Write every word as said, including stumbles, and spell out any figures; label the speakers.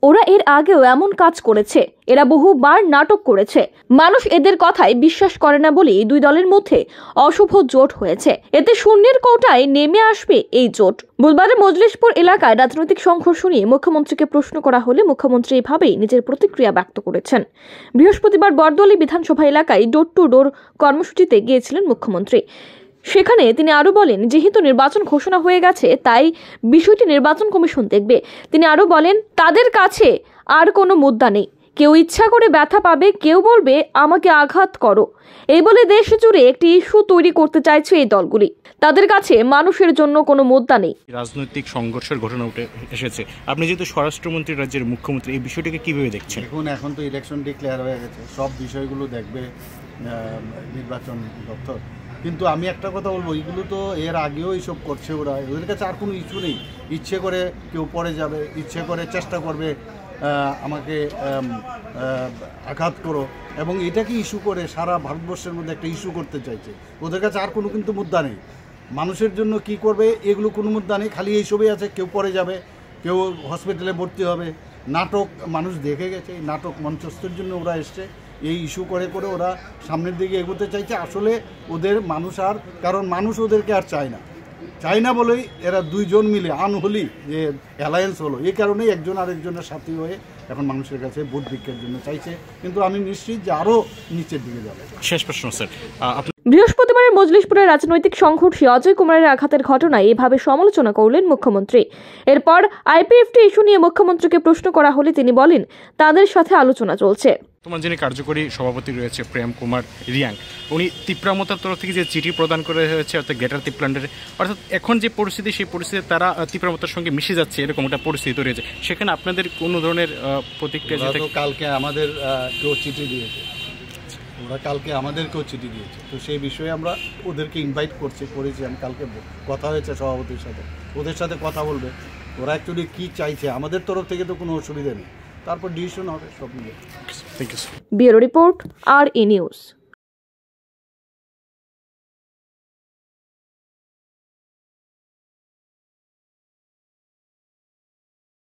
Speaker 1: ওরা এর আগেও এমন কাজ করেছে, এরা বহুবার নাটক করেছে। মানুষ এদের কথায় বিশ্বাস করে না বলেই দুই দলের মধ্যে অশুভ জোট হয়েছে। এতে শূন্যের কোটায় নেমে আসবে এই জোট। বুধবারে মজলিশপুর এলাকায় রাজনৈতিক সংঘর্ষ নিয়ে মুখ্যমন্ত্রীকে প্রশ্ন করা হলে মুখ্যমন্ত্রী এভাবেই নিজের প্রতিক্রিয়া ব্যক্ত করেছেন। বৃহস্পতিবার বরদলি বিধানসভা এলাকায় ডোর টু ডোর কর্মসূচিতে গিয়েছিলেন মুখ্যমন্ত্রী। সেখানে তিনি আরো বলেন, যেহেতু নির্বাচন ঘোষণা হয়ে গেছে তাই বিষয়টি নির্বাচন কমিশন দেখবে। তিনি আরো বলেন, তাদের কাছে আর কোনো মুদ্রা নেই। কেউ ইচ্ছা করে ব্যথা পাবে, কেউ বলবে আমাকে আঘাত করো। এই বলে দেশ জুড়ে একটি ইস্যু তৈরি করতে চাইছে এই দলগুলি। তাদের কাছে মানুষের জন্য কোনো মুদ্রা নেই।
Speaker 2: রাজনৈতিক সংঘর্ষের ঘটনা উঠে এসেছে, আপনি যেহেতু স্বরাষ্ট্রমন্ত্রী, রাজ্যের মুখ্যমন্ত্রী, এই বিষয়টাকে কিভাবে দেখছেন?
Speaker 3: এখন এখন তো ইলেকশন ডিক্লেয়ার হয়ে গেছে, সব বিষয়গুলো দেখবে নির্বাচন দপ্তর। কিন্তু আমি একটা কথা বলবো, এগুলো তো এর আগেও এইসব করছে ওরা, ওদের কাছে আর কোনো ইস্যু নেই। ইচ্ছে করে কেউ পড়ে যাবে, ইচ্ছে করে চেষ্টা করবে আমাকে আঘাত করো, এবং এটাকে ইস্যু করে সারা ভারতবর্ষের মধ্যে একটা ইস্যু করতে চাইছে। ওদের কাছে আর কোনো কিন্তু মুদ্রা নেই। মানুষের জন্য কি করবে এগুলো কোনো মুদ্রা নেই, খালি এইসবই আছে। কেউ পড়ে যাবে, কেউ হসপিটালে ভর্তি হবে। নাটক মানুষ দেখে গেছে, এই নাটক মঞ্চস্থের জন্য ওরা এসছে। এই ইস্যু করে করে ওরা সামনের দিকে এগোতে চাইছে। আসলে ওদের মানুষ আর, কারণ মানুষ ওদেরকে আর চায় না, চায় না বলেই এরা দুইজন মিলে আনহলি যে অ্যালায়েন্স হলো, এই কারণেই একজন আরেকজনের সাথী হয়ে এখন মানুষের কাছে ভোট ভিক্ষার জন্য চাইছে। কিন্তু আমি নিশ্চিত যে আরও নিচের দিকে যাবে।
Speaker 2: শেষ প্রশ্ন স্যার,
Speaker 1: বৃহস্পতিবারের মজলিশপুরের রাজনৈতিক সংঘর্ষে অজয় কুমারের আঘাতের ঘটনায় এভাবে সমালোচনা করলেন মুখ্যমন্ত্রী। এরপর আইপিএফটি ইস্যু নিয়ে মুখ্যমন্ত্রীকে প্রশ্ন করা হলে তিনি বলেন, তাদের সাথে আলোচনা চলছে।
Speaker 2: তোমার যিনি কার্যকরী সভাপতি রয়েছে প্রেম কুমার রিয়াং, উনি তিপ্রামতার তরফ থেকে যে চিঠি প্রদান করা হয়েছে অর্থাৎ গ্রেটার তিপ্রান্ডারে, অর্থাৎ এখন যে পরিস্থিতি সেই পরিস্থিতিতে তারা তিপ্রামতার সঙ্গে মিশে যাচ্ছে, এরকম একটা পরিস্থিতি রয়েছে। সেখানে আপনাদের কোনো ধরনের প্রতিক্রিয়া?
Speaker 3: কালকে আমাদের কেউ চিঠি দিয়েছে, ওরা কালকে আমাদেরকেও চিঠি দিয়েছে, তো সেই বিষয়ে আমরা ওদেরকে ইনভাইট করছি করেছি। আমি কালকে কথা হয়েছে সভাপতির সাথে, ওদের সাথে কথা বলবে ওরা অ্যাকচুয়ালি কী চাইছে। আমাদের তরফ থেকে তো কোনো অসুবিধা নেই, তারপর ডিসিশন হবে সব মিলে।
Speaker 1: ব্যুরো রিপোর্ট, আর ই নিউজ।